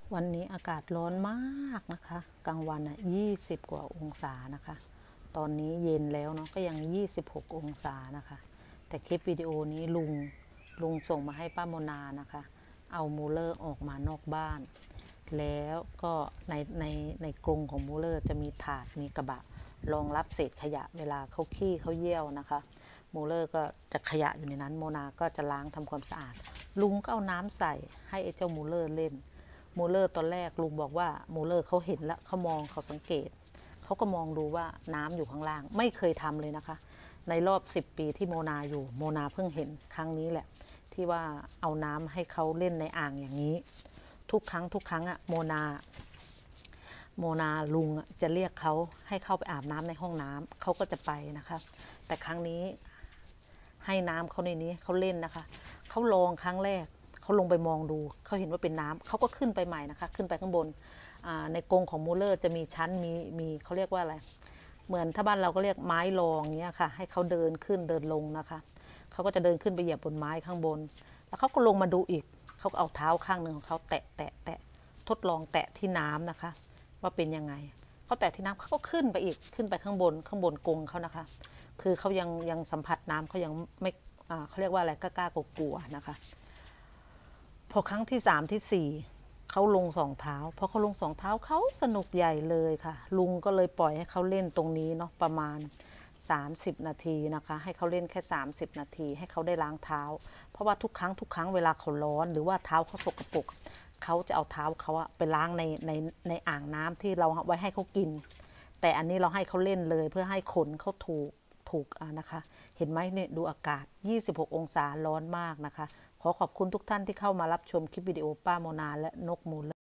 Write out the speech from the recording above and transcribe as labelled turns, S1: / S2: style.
S1: วันนี้อากาศร้อนมากนะคะกลางวัน20 กว่าองศานะคะตอนนี้เย็นแล้วเนาะก็ยัง26 องศานะคะแต่คลิปวิดีโอนี้ลุงส่งมาให้ป้าโมนานะคะเอามูเลอร์ออกมานอกบ้านแล้วก็ในกรงของมูเลอร์จะมีถาดมีกระบะรองรับเศษขยะเวลาเขาขี้เขาเยี่ยวนะคะมูเลอร์ก็จะขยะอยู่ในนั้นโมนาก็จะล้างทำความสะอาดลุงก็เอาน้ำใส่ให้ไอ้เจ้ามูเลอร์เล่นมูเลอร์ตอนแรกลุงบอกว่ามูเลอร์เขาเห็นแล้วเขามองเขาสังเกตเขาก็มองดูว่าน้ำอยู่ข้างล่างไม่เคยทำเลยนะคะในรอบ10 ปีที่โมนาอยู่โมนาเพิ่งเห็นครั้งนี้แหละที่ว่าเอาน้ำให้เขาเล่นในอ่างอย่างนี้ทุกครั้งโมนาลุงจะเรียกเขาให้เข้าไปอาบน้ำในห้องน้ำเขาก็จะไปนะคะแต่ครั้งนี้ให้น้ำเขาในนี้เขาเล่นนะคะเขาลองครั้งแรกเขาลงไปมองดูเขาเห็นว่าเป็นน้ำเขาก็ขึ้นไปใหม่นะคะขึ้นไปข้างบนในกรงของมูเลอร์จะมีชั้นมีเขาเรียกว่าอะไรเหมือนถ้าบ้านเราก็เรียกไม้รองเนี้ยค่ะให้เขาเดินขึ้นเดินลงนะคะเขาก็จะเดินขึ้นไปเหยียบบนไม้ข้างบนแล้วเขาก็ลงมาดูอีกเขาก็เอาเท้าข้างหนึ่งของเขาแตะทดลองแตะที่น้ำนะคะว่าเป็นยังไงเขาแตะที่น้ำเขาก็ขึ้นไปอีกขึ้นไปข้างบนกรงเขานะคะคือเขายังสัมผัสน้ำเขายังไม่เขาเรียกว่าอะไรกล้ากลัวๆนะคะพอครั้งที่3ที่4เขาลง2 เท้าพอเขาลง2 เท้าเขาสนุกใหญ่เลยค่ะลุงก็เลยปล่อยให้เขาเล่นตรงนี้เนาะประมาณ30 นาทีนะคะให้เขาเล่นแค่30 นาทีให้เขาได้ล้างเท้าเพราะว่าทุกครั้งเวลาเขาร้อนหรือว่าเท้าเขาสกปรกเขาจะเอาเท้าเขาไปล้างในอ่างน้ำที่เราไว้ให้เขากินแต่อันนี้เราให้เขาเล่นเลยเพื่อให้ขนเขาถูกนะคะเห็นไหมเนี่ยดูอากาศ26 องศาร้อนมากนะคะขอขอบคุณทุกท่านที่เข้ามารับชมคลิปวิดีโอป้าโมนาและนกมูล